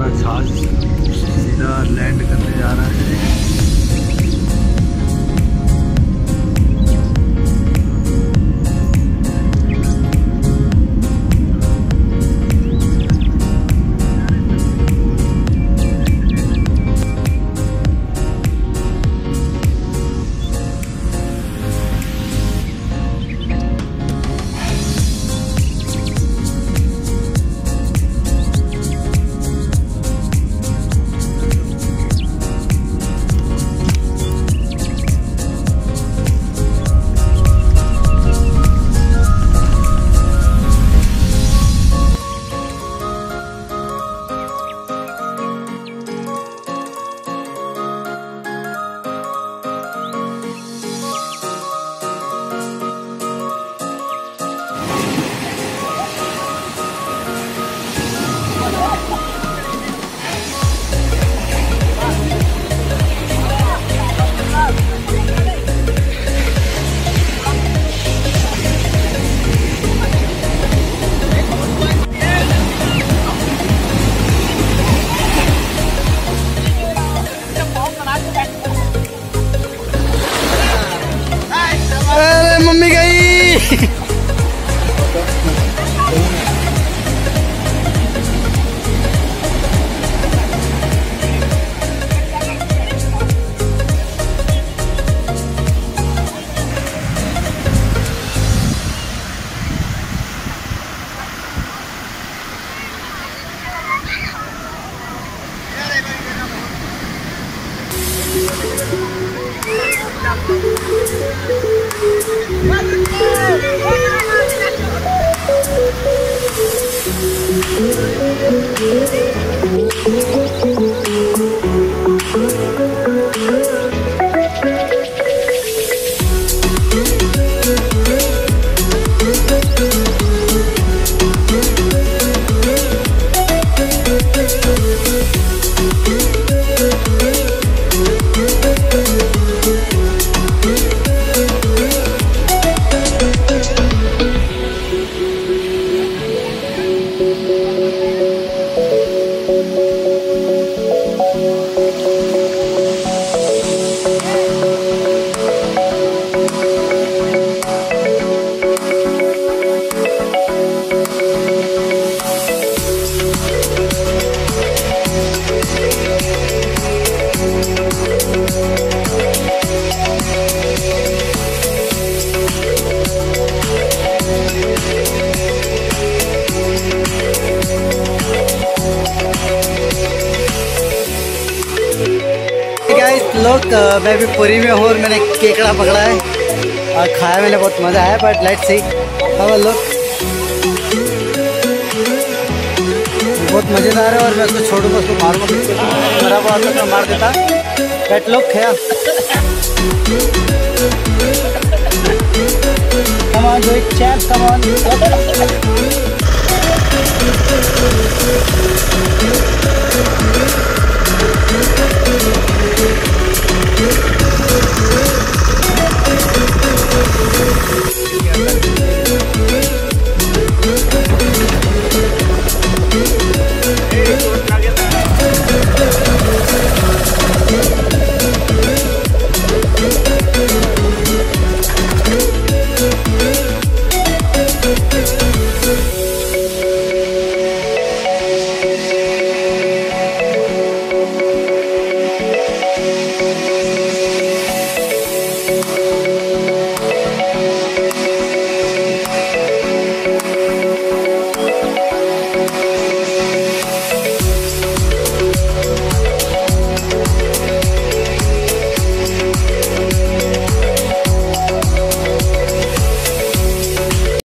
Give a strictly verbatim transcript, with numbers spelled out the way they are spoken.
हमारा जहाज सीधा लैंड करने जा रहा है। मम्मी गई। लोग मैं भी पुरी में हूँ और मैंने केकड़ा पकड़ा है और खाया, मैंने बहुत मज़ा आया। बट लेट्स सी अब लोग बहुत मज़ेदार है और मैं उसको छोड़ूंगा, उसको मारूंगा, मरा हुआ तो मैं मार देता। बट लोग खाया come on do it chap, come on. We'll be right back.